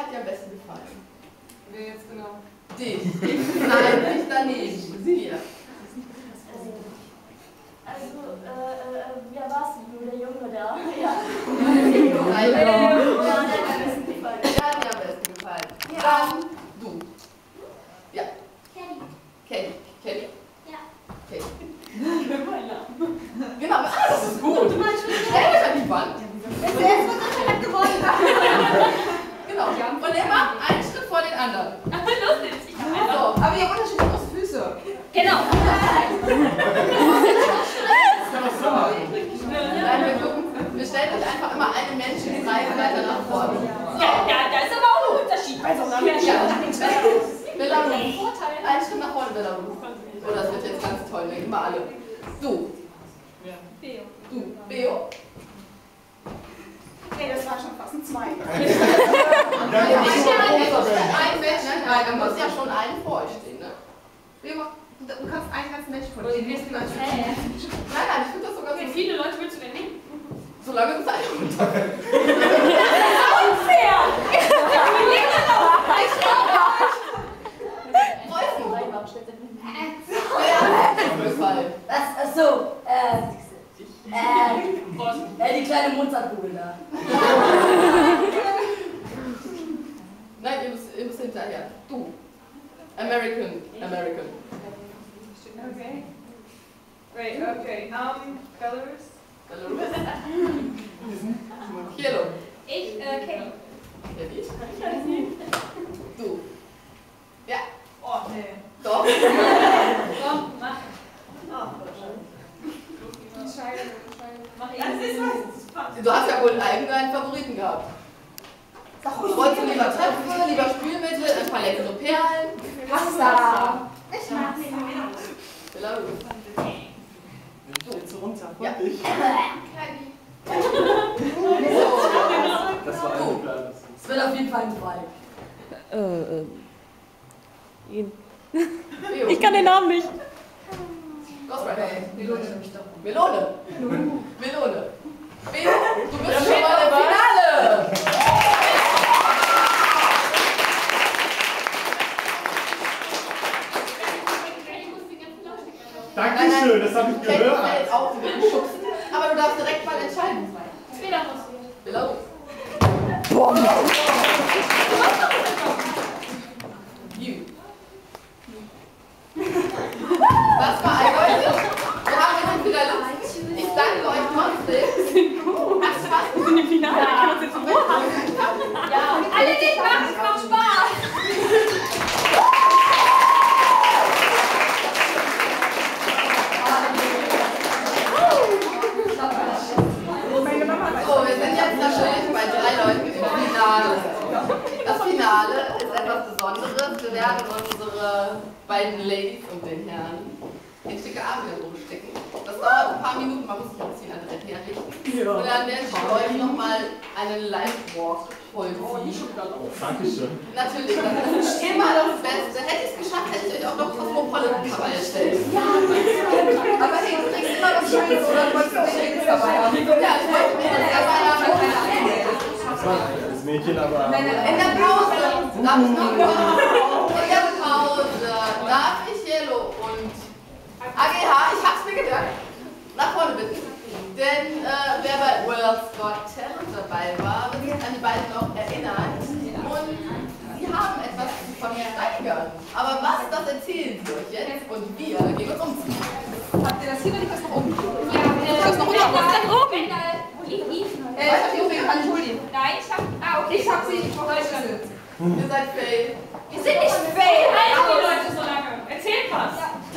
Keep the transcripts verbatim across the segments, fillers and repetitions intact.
hat dir am besten gefallen? Wer jetzt genau? Dich. Nein, nicht daneben. Sie. Also, äh, äh, wer war's? Nur der Junge da. Ja. Nein, Der Junge. Ja, der hat mir am besten gefallen. Der hat mir am besten gefallen. Ja. Dann du. Ja. Kenny. Kenny. Kenny? Ja. Kenny. Genau, ah, das ist gut. Stell dich an die Wand. Wer ist der erste hat gewonnen? Genau. Und immer einen Schritt vor den anderen. Lustig. Ich hab einfach. So, aber ihr habt unterschiedlich große Füße. Genau. Nein, wir gucken, wir stellen euch einfach immer eine Menschenreihe weiter nach vorne. Ja, ja, da ist aber auch ein Unterschied bei so einer Menschen. Ja. Belarus. Einen Schritt nach vorne, Belarus. Oh, das wird jetzt ganz toll, ne? Immer alle. Du. Beo. Du. Beo. Okay, das war schon fast ein Zwei. Ja, ein Mensch, nein, da muss ja schon einen vor euch stehen, ne? Beo, du kannst einen ganzen Mensch vor dir stehen. Nein, nein, ich finde das sogar so. Wie viele Leute willst du denn nehmen? Solange es eine runter. Unfair! Was? Achso, äh, äh, äh, die kleine Mozartkugel da. Nein, ihr müsst, ihr müsst hinterher. Du. American. American. Okay. Wait, okay. Um, Belarus. Belarus. Yellow. Ich, äh, Kenny. Kenny. Du. Ja. Oh, nee. Doch. Komm, mach. Entscheidung, Entscheidung. Mach ich. Das ist was. Du hast ja wohl einen Favoriten gehabt. Wolltest du lieber Töpfe, lieber Spülmittel, ein paar leckere Perlen? Pasta. Ich mag sie. Belarus. Jetzt runter. Ja. Ich. Das war ein kleines. Es wird auf jeden Fall ein Fall. Äh, äh. Beo. Ich kann den Namen nicht. Ghostwriter. Melone. Melone. Melone. Beo, du bist schon mal im Finale. Dankeschön, das habe ich gehört. Fällt auf, du willst schubsen, aber du darfst direkt mal entscheiden. Belarus. Belarus. Boah. You. Das war eindeutig. Wir haben jetzt wieder Lust. Ich danke euch trotzdem. Hat Spaß gemacht? sind im Finale. Ja. Ja. Alle nicht machen, es macht Spaß. So, wir sind jetzt natürlich bei drei Leuten im Finale. Das Finale ist etwas Besonderes. Wir werden unsere beiden Ladies und den Herrn in schicke Armbänder rumstecken. Das dauert ein paar Minuten, man muss sich ein bisschen an der Rette herrichten. Und dann werde ich euch nochmal einen Live-Walk vollziehen. Dankeschön. Natürlich, das ist immer das Beste. Hätte ich es geschafft, hätte ich euch auch noch Kosmopolle dabei erstellt. Ja, aber hey, du kriegst immer was Schönes oder du wolltest nichts dabei haben. Ja, ich wollte mir das dabei haben. Das Mädchen aber. In der Pause darf ich noch in der Pause darf ich Yellow und A G H, ich hab's mir gedacht, nach vorne bitten. Denn äh, wer bei World's Got Talent dabei war, wird sich an die beiden noch erinnern. Und sie haben etwas zu versteigern. Aber was, das erzählen sie euch jetzt. Und wir gehen uns umziehen. Habt ihr das hier oder liegt das noch oben? Ja, das noch unten. Das ist oben. Wo liegt die? Äh, ich hab die oben an Julien. Nein, ich hab. Ah, okay. Ich hab sie, ich brauche euch das. Ihr seid fail. Wir sind nicht fail. Halten die Leute so lange. Erzählt was.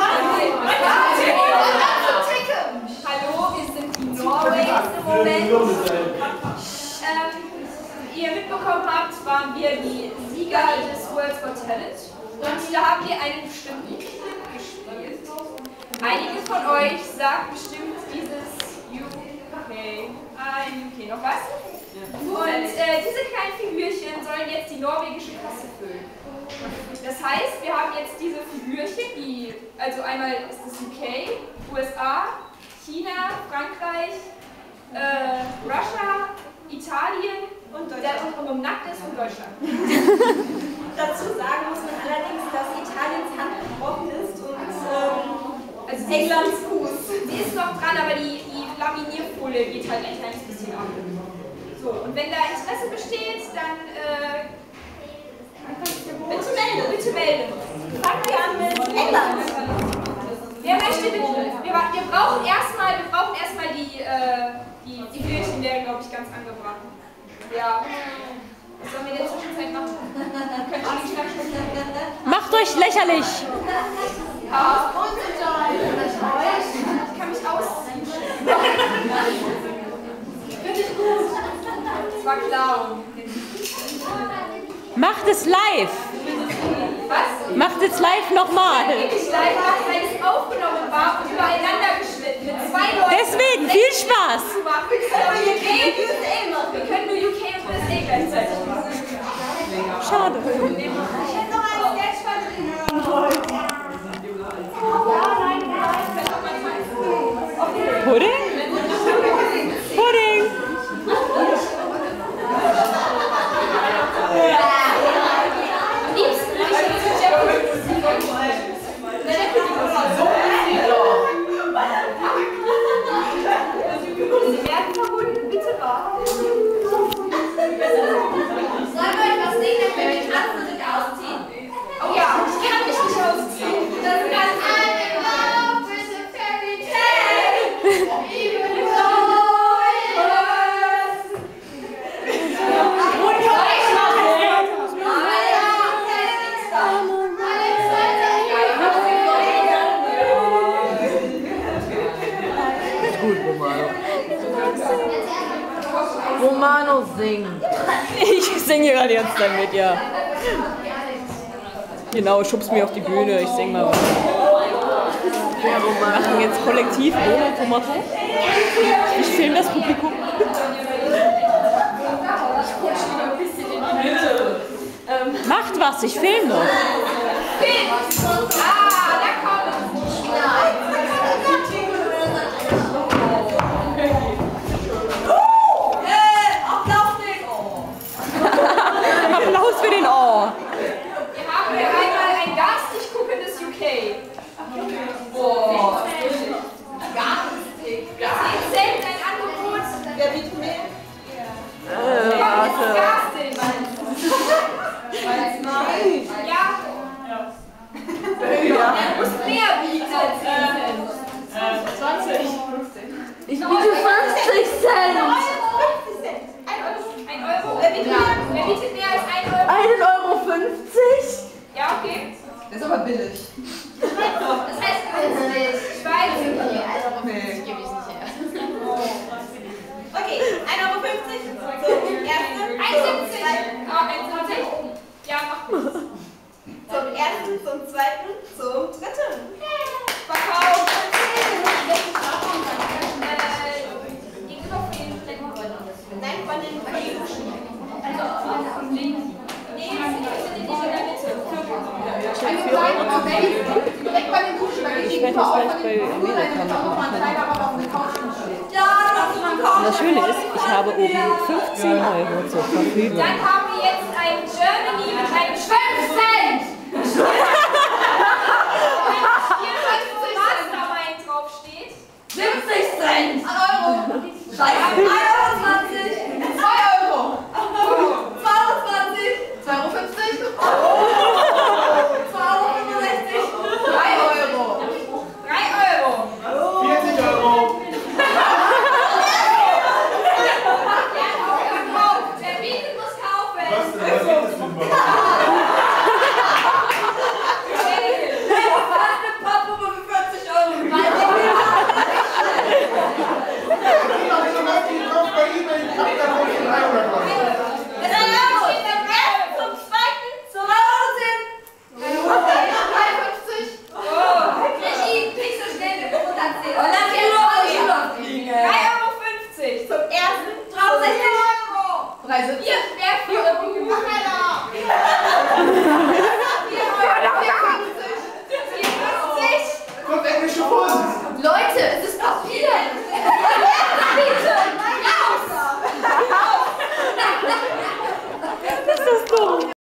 Hallo, wir sind die Norways im Moment. Ähm, wie ihr mitbekommen habt, waren wir die Sieger des World's Got Talent. Und da haben wir einen bestimmten Clip gespielt. Einige von euch sagen bestimmt dieses U K. Ah, U K noch was? Und äh, diese kleinen Figürchen sollen jetzt die norwegische Kasse füllen. Das heißt, wir haben jetzt diese Figürchen, die, also einmal ist das U K, U S A, China, Frankreich, äh, Russia, Italien, Und Deutschland. Und um nackt ist und Deutschland. Dazu sagen muss man allerdings, dass Italiens Hand gebrochen ist und ähm, also Englands Fuß. Sie ist noch dran, aber die, die Laminierfolie geht halt ein kleines bisschen ab. So, und wenn da Interesse besteht, dann äh, bitte melden, bitte melden. Fangen wir an mit England. Wer möchte bitte? Wir, wir brauchen erstmal, wir brauchen erstmal die, äh, die, die Bildchen wäre, glaube ich, ganz angebracht. Ja. Was sollen wir in der Zwischenzeit machen? Könnt ihr nicht lang sprechen? Macht euch lächerlich! Ja. Ich kann mich ausziehen. Finde ich gut. Das war klar. Macht es live! Was? Macht es live nochmal! Ich live mache, weil es aufgenommen war und übereinander geschnitten mit zwei Leuten. Deswegen, viel Spaß! Wir können nur U K und U S A gleichzeitig machen. Schade. Ich hätte noch einen Sketch von Pudding? Pudding! Am liebsten würde ich jetzt zu Jeopardy. Sie werden verbunden, bitte warten. Sollen wir euch was singen, wenn wir tanzen und ausziehen? Oh ja, ich kann mich nicht ausziehen. Das ist ganz Love is a fairy tale, even though it hurts. Ist gut, Romano. Romano singen. Ich singe gerade jetzt damit, ja. Genau, schubst mich auf die Bühne, ich sing mal was. Wir machen jetzt kollektiv ohne Tomato. Ich filme das Publikum. Macht was, ich filme noch. Ah, da kommt Applaus für den Ohr. Wir haben hier einmal ein garstig guckendes U K. Boah. Garstig. Wir sehen selten ein Angebot. Wer bietet mehr? Äh, Ja, das ist warte. garstig. Ja. Er muss mehr bieten als Sie. zwanzig. Ich biete fünfzig Cent. Ein Euro? Wer bietet mehr, wer bietet mehr als ein Euro? ein Euro fünfzig? Ja, okay. Das ist aber billig. Das heißt günstig. Ich weiß. Nee. Gebe ich nicht her. Okay, ein Euro fünfzig zum ersten. eins siebzig. Ah, eins siebzig. Ja, macht nichts. Zum ersten, zum zweiten, zum dritten. Verkauf. Äh, gegenüber von den Fleckenbräunern. Nein, von den Kollegen. Also von links. Nee, wir sind in dieser Mitte. Direkt bei den Duschen, da geht Ich werde das gleich bei Amerika machen. Ja, das ist ein Kauf. Und das Schöne ist, ich habe oben fünfzehn Euro zur Verfügung. Dann haben wir jetzt ein